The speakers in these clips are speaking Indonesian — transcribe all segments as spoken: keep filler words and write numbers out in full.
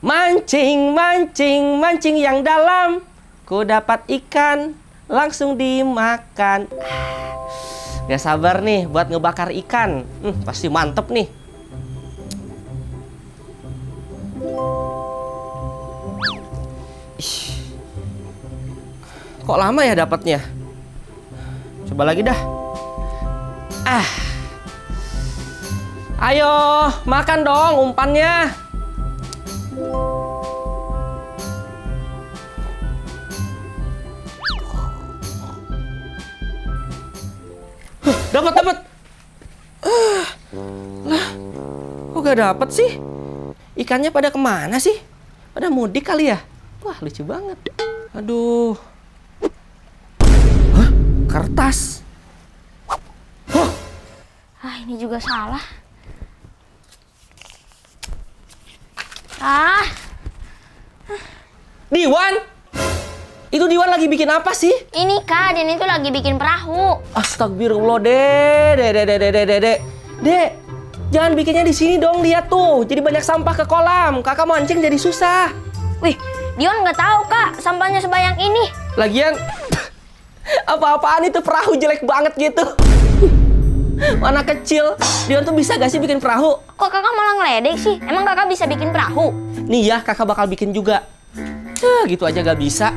Mancing, mancing, mancing yang dalam. Ku dapat ikan, langsung dimakan. Gak sabar nih buat ngebakar ikan. Hmm, pasti mantep nih. Ih. Kok lama ya dapatnya? Coba lagi dah. Ah. Ayo, makan dong umpannya. Huh, dapat, dapat. Uh, lah, kok gak dapat sih? Ikannya pada kemana sih? Pada mudik kali ya? Wah, lucu banget. Aduh. Hah? Kertas. Huh. Ah, ini juga salah. Ah. Diwan? Itu Diwan lagi bikin apa sih? Ini Kak, Din itu lagi bikin perahu. Astagfirullah, Dek. Dek, dek, dek, dek, dek, dek. Dek, jangan bikinnya di sini dong, lihat tuh. Jadi banyak sampah ke kolam. Kakak mancing jadi susah. Wih, Dion nggak tahu Kak, sampahnya sebanyak ini. Lagian, apa-apaan itu perahu jelek banget gitu. Mana kecil, Dion tuh bisa gak sih bikin perahu? Kok kakak malah ngeledek sih? Emang kakak bisa bikin perahu? Nih ya, kakak bakal bikin juga. Hah, gitu aja gak bisa.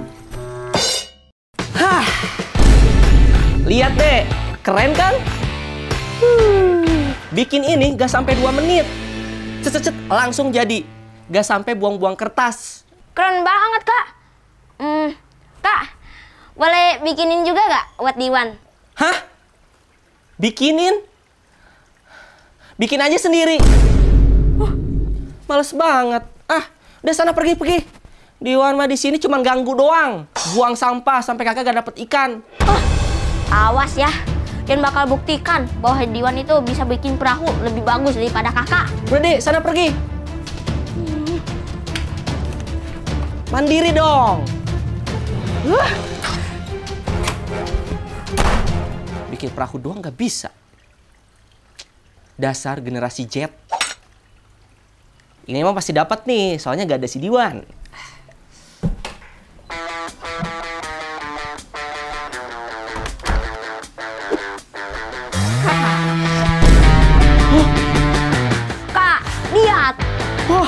Hah. Lihat deh, keren kan? Hmm. Bikin ini gak sampai dua menit. Cet-cet, langsung jadi. Gak sampai buang-buang kertas. Keren banget Kak. Hmm, Kak, boleh bikinin juga gak buat Diwan? Hah? Bikinin? Bikin aja sendiri. Uh, males banget. Ah, udah sana pergi-pergi. Diwan mah di sini cuma ganggu doang. Buang sampah sampai kakak gak dapet ikan. Oh, awas ya. Dan bakal buktikan bahwa Diwan itu bisa bikin perahu lebih bagus daripada kakak. Udah deh, sana pergi. Hmm. Mandiri dong. Uh. Bikin perahu doang gak bisa. Dasar generasi Z. Ini emang pasti dapat nih, soalnya gak ada si Diwan. Kak, lihat. Wah.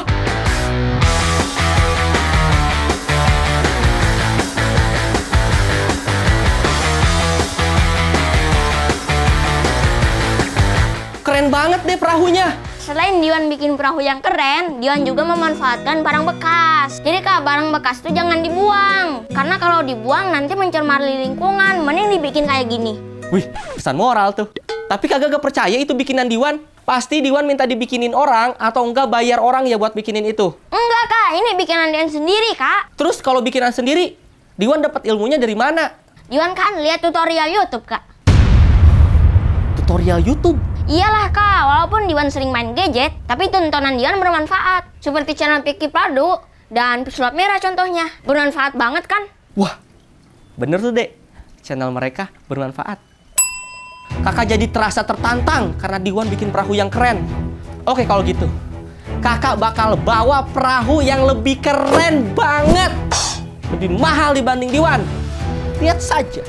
Keren banget deh perahunya. Selain Diwan bikin perahu yang keren, Diwan juga memanfaatkan barang bekas. Jadi Kak, barang bekas itu jangan dibuang. Karena kalau dibuang nanti mencemari lingkungan. Mending dibikin kayak gini. Wih, pesan moral tuh. Tapi kagak gak percaya itu bikinan Diwan. Pasti Diwan minta dibikinin orang atau enggak bayar orang ya buat bikinin itu. Enggak Kak, ini bikinan Diwan sendiri Kak. Terus kalau bikinan sendiri, Diwan dapat ilmunya dari mana? Diwan kan lihat tutorial YouTube Kak. Tutorial YouTube? Iyalah Kak, walaupun Diwan sering main gadget, tapi tontonan Diwan bermanfaat. Seperti channel Piki Pladu dan Pesulap Merah contohnya. Bermanfaat banget kan? Wah, bener tuh Dek. Channel mereka bermanfaat. Kakak jadi terasa tertantang karena Diwan bikin perahu yang keren. Oke kalau gitu, kakak bakal bawa perahu yang lebih keren banget. Lebih mahal dibanding Diwan. Lihat saja.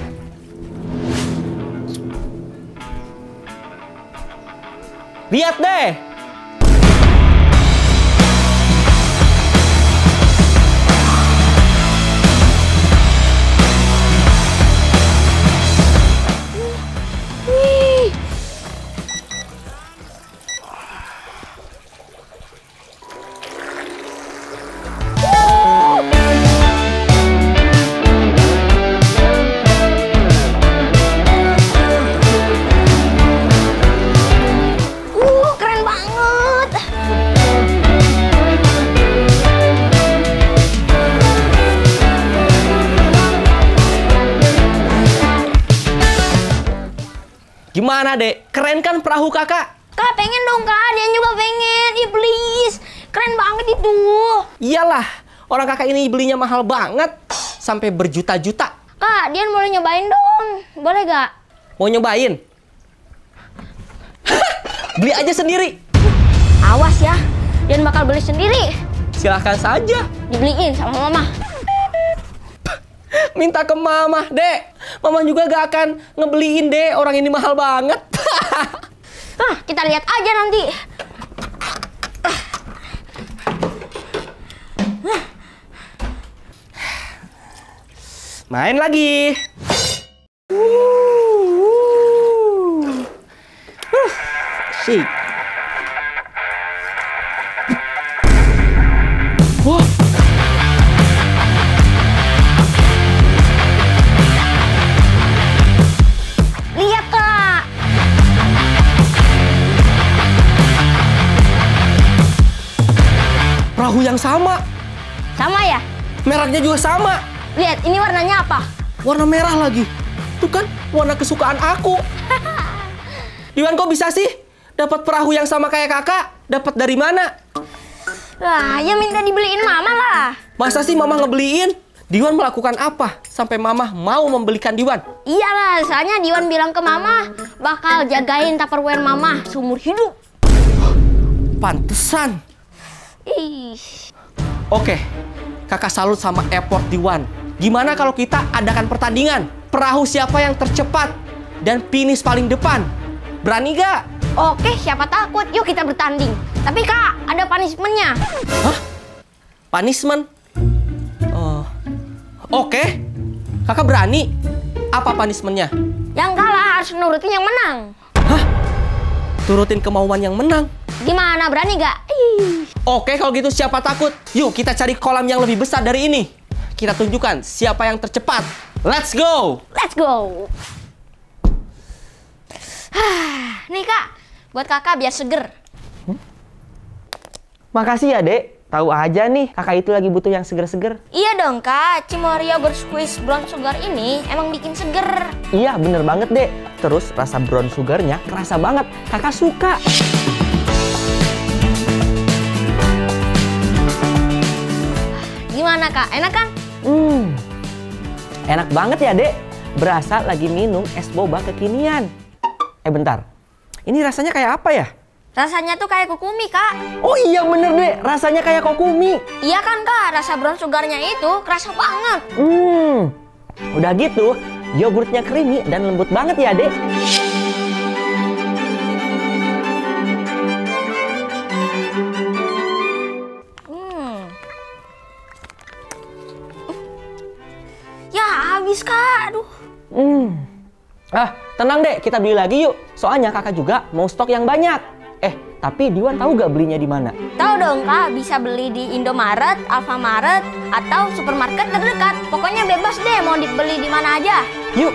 Lihat deh. Wih. Uh, keren banget. Gimana Dek? Keren kan perahu kakak? Kak, pengen dong Kak, Dian juga pengen. Ih, please. Keren banget itu. Iyalah, orang kakak ini belinya mahal banget. Sampai berjuta-juta. Kak, Dian boleh nyobain dong. Boleh gak? Mau nyobain? Beli aja sendiri. Awas ya, Dian bakal beli sendiri. Silahkan saja. Dibeliin sama mama. Minta ke mama, Dek. Mama juga gak akan ngebeliin, Dek. Orang ini mahal banget. Ah, kita lihat aja nanti. Main lagi. Sih. Wah. Lihat, Kak. Perahu yang sama. Sama ya? Mereknya juga sama. Lihat, ini warnanya apa? Warna merah lagi. Tuh kan, warna kesukaan aku. Diwan, kok bisa sih dapat perahu yang sama kayak kakak? Dapat dari mana? Lah, ya minta dibeliin mama lah. Masa sih mama ngebeliin? Diwan melakukan apa sampai mama mau membelikan Diwan? Iyalah, soalnya Diwan bilang ke mama bakal jagain Tupperware mama seumur hidup. Pantesan. Ih. Oke, kakak salut sama effort Diwan. Gimana kalau kita adakan pertandingan? Perahu siapa yang tercepat dan finish paling depan? Berani gak? Oke, siapa takut? Yuk kita bertanding. Tapi Kak, ada punishment-nya. Hah? Punishment? Oh. Oke, kakak berani. Apa punishment-nya? Yang kalah harus nurutin yang menang. Hah? Turutin kemauan yang menang? Gimana, berani gak? Ih. Oke, kalau gitu siapa takut? Yuk kita cari kolam yang lebih besar dari ini. Kita tunjukkan siapa yang tercepat. Let's go! Let's go! Nih Kak, buat kakak biar seger. Hmm? Makasih ya, Dek. Tahu aja nih, kakak itu lagi butuh yang seger-seger. Iya dong Kak, Cimoria Bersqueeze Brown Sugar ini emang bikin seger. Iya, bener banget, Dek. Terus rasa brown sugarnya kerasa banget. Kakak suka. Gimana Kak, enak kan? Hmm, enak banget ya, Dek. Berasa lagi minum es boba kekinian. Eh, bentar. Ini rasanya kayak apa ya? Rasanya tuh kayak kokumi, Kak. Oh iya bener, Dek. Rasanya kayak kokumi. Iya kan, Kak? Rasa brown sugarnya itu kerasa banget. Hmm, udah gitu, yogurtnya creamy dan lembut banget ya, Dek. Hmm. Ya, habis, Kak. Aduh. Hmm. Ah, tenang, Dek. Kita beli lagi yuk. Soalnya kakak juga mau stok yang banyak. Eh, tapi Diwan tahu gak belinya di mana? Tahu dong Kak, bisa beli di Indomaret, Alfamaret, atau supermarket terdekat. Pokoknya bebas deh mau dibeli di mana aja. Yuk.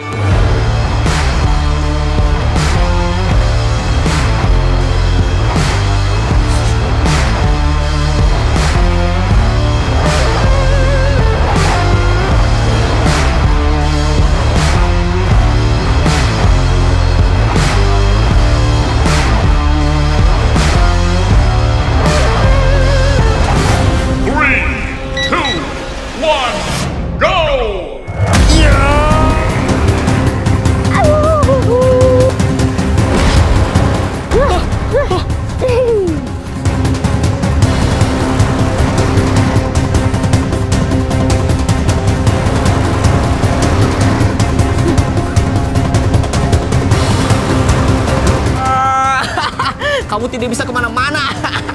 Kamu tidak bisa kemana-mana.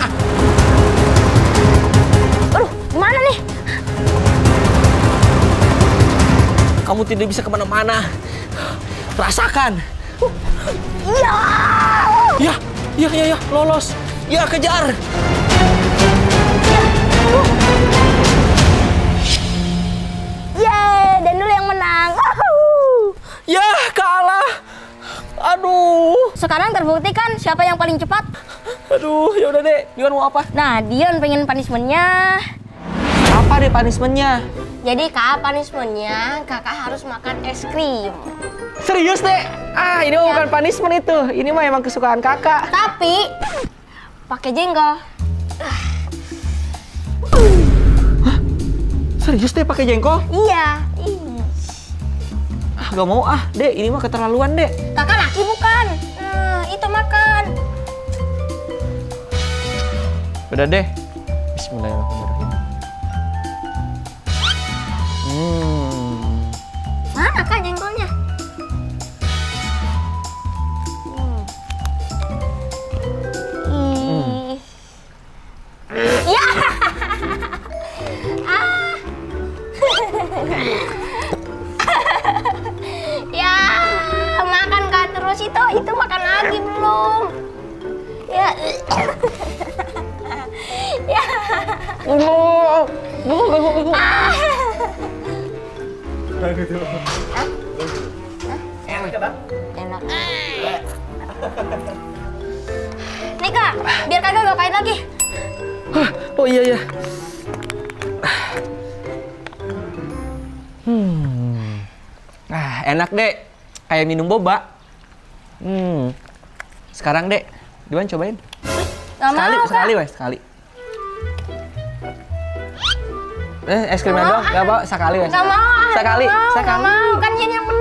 Aduh, gimana nih? Kamu tidak bisa kemana-mana. Rasakan. Iya. Ya, ya, ya, ya, lolos. Ya, kejar. Yeay, dan dulu yang menang. Ya, kalah. Aduh. Sekarang terbukti kan siapa yang paling cepat? Aduh, ya udah deh. Dion mau apa? Nah, Dion pengen punishment-nya. Apa deh punishment-nya? Jadi Kak, punishment-nya kakak harus makan es krim. Serius deh? Ah, ini mah Ya. bukan punishment itu. Ini mah emang kesukaan kakak. Tapi pakai jengkol. Hah? Serius deh pakai jengkol? Iya. Ih. Ah, gak mau ah, deh. Ini mah keterlaluan deh. Kakak laki bukan? Nah, itu makan. Udah deh. Bismillahirrahmanirrahim. Enak. Nih kak, biar kagak gak pahit lagi. Oh iya ya. Hmm. Ah, enak, Dek. Kayak minum boba. Hmm. Sekarang, Dek, Diwan cobain. Gak sekali, mau, sekali, Kak. wes, sekali. Eh, es krimnya Gak doang, mau, gak mau, sekali, wes. Gak mau, Sekali, gak mau, sekali. gak mau. Kan Yen yang menang.